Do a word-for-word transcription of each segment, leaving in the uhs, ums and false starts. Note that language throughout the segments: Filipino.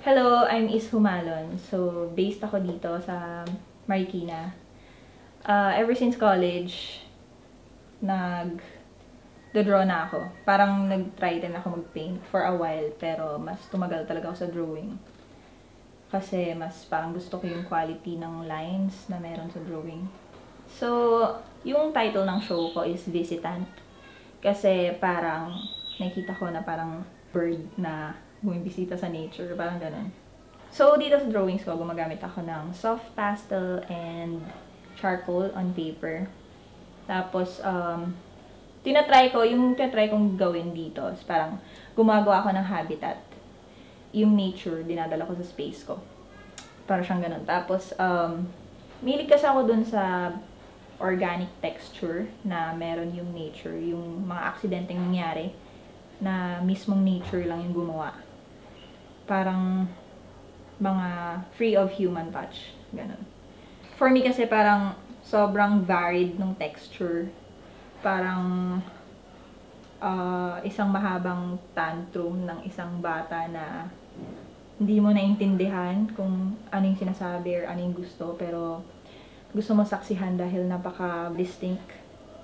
Hello, I'm Is Jumalon. So, based ako dito sa Marikina. Uh, ever since college, nag-draw na ako. Parang nag-try din ako mag-paint for a while, pero mas tumagal talaga ako sa drawing. Kasi mas parang gusto ko yung quality ng lines na meron sa drawing. So, yung title ng show ko is Visitant. Kasi parang nakita ko na parang bird na bumibisita sa nature, parang ganun. So, dito sa drawings ko, gumagamit ako ng soft pastel and charcoal on paper. Tapos, um, tinatry ko, yung tinatry kong gawin dito, is parang gumagawa ako ng habitat. Yung nature, dinadala ko sa space ko. Para siyang ganun. Tapos, um, milig kasi ako dun sa organic texture na meron yung nature, yung mga aksidenteng nangyari na mismong nature lang yung gumawa. Parang mga free of human touch. Ganun. For me kasi parang sobrang varied ng texture. Parang uh, isang mahabang tantrum ng isang bata na hindi mo naintindihan kung ano yung sinasabi or ano yung gusto, pero gusto mo saksihan dahil napaka-distinct.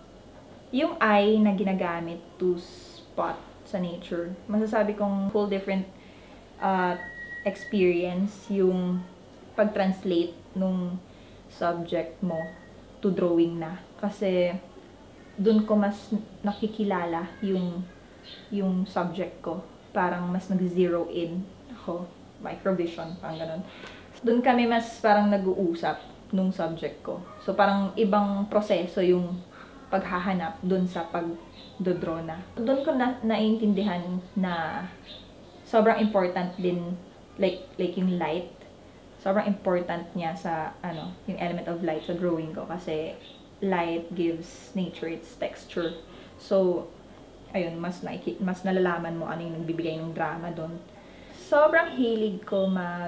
Yung eye na ginagamit to spot sa nature, masasabi kong whole different uh, experience yung pag-translate nung subject mo to drawing na. Kasi dun ko mas nakikilala yung yung subject ko. Parang mas nag-zero in ako. Microvision, parang ganun. Dun kami mas parang nag-uusap nung subject ko. So parang ibang proseso yung paghahanap dun sa pag-draw na. Dun ko na naiintindihan na sobrang important din, like, like yung light. Sobrang important niya sa, ano, yung element of light sa drawing ko. Kasi light gives nature its texture. So, ayun, mas, naiki, mas nalalaman mo ano yung nagbibigay ng drama doon. Sobrang hilig ko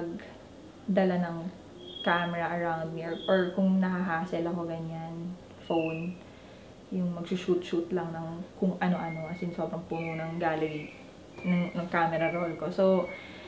magdala ng camera around me. Or, or kung nahahassle ako ganyan, phone. Yung mag-shoot-shoot lang ng kung ano-ano. As in, sobrang puno ng gallery ng, ng camera roll ko. So,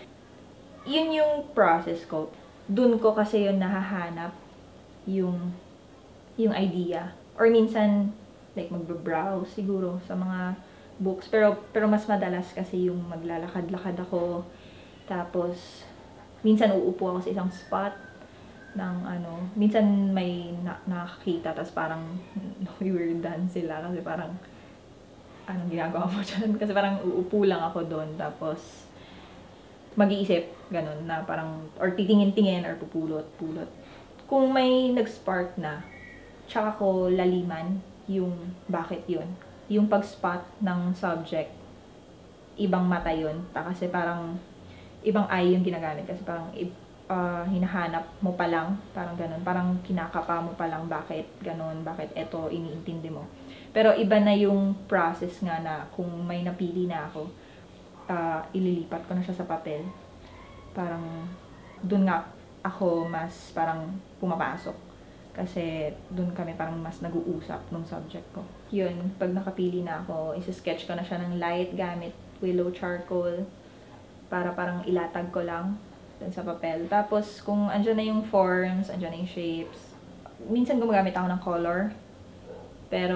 yun yung process ko. Dun ko kasi yun nahahanap yung yung idea. Or minsan, like, magbe-browse siguro sa mga books. Pero, pero mas madalas kasi yung maglalakad-lakad ako. Tapos, minsan uupo ako sa isang spot ng ano. Minsan may na nakakita, tapos parang weirdan sila. Kasi parang, anong ginagawa mo dyan? Kasi parang uupo lang ako doon. Tapos, mag-iisip, ganun, na parang, or titingin-tingin, or pupulot-pulot. Kung may nag-spark na, tsaka ko laliman yung bakit yun. Yung pag-spot ng subject, ibang mata yun. Kasi parang, ibang eye yung ginagamit. Kasi parang, uh, hinahanap mo pa lang, parang ganun. Parang kinakapa mo pa lang, bakit ganun, bakit eto, iniintindi mo. Pero iba na yung process nga na kung may napili na ako, uh, ililipat ko na siya sa papel. Parang, dun nga ako mas parang pumapasok. Kasi dun kami parang mas nag-uusap nung subject ko. Yun, pag nakapili na ako, isa-sketch ko na siya ng light gamit willow charcoal para parang ilatag ko lang dun sa papel. Tapos, kung andyan na yung forms, andyan na yung shapes, minsan gumagamit ako ng color. Pero,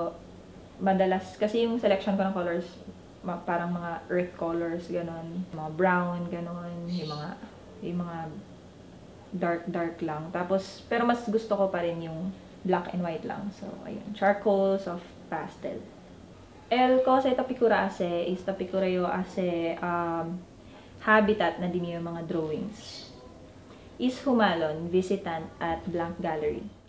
madalas, kasi yung selection ko ng colors, parang mga earth colors, ganon. Mga brown, ganon. Yung mga, yung mga dark, dark lang. Tapos, pero mas gusto ko pa rin yung black and white lang. So, ayun. Charcoal, soft pastel. El ko sa tapikura ase is tapikura yo ase um, habitat na din yung mga drawings. Is Jumalon, Visitant at Blank Gallery.